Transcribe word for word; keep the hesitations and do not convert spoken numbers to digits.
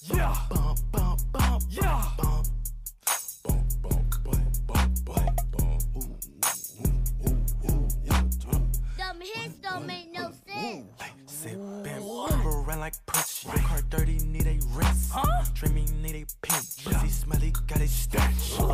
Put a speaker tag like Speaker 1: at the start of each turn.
Speaker 1: Yeah.
Speaker 2: Bump, bump, bump,
Speaker 1: Yeah.
Speaker 2: bump. Bump, bump, bump, bump, bump, bump. Ooh, ooh, ooh, ooh, yeah.
Speaker 3: Them hits don't make no sense.
Speaker 2: Ay, sip and pump around like Prince. Your car dirty, need a rinse.
Speaker 1: Huh?
Speaker 2: Dreamy, need a pinch. Pussy smelly, got a stench.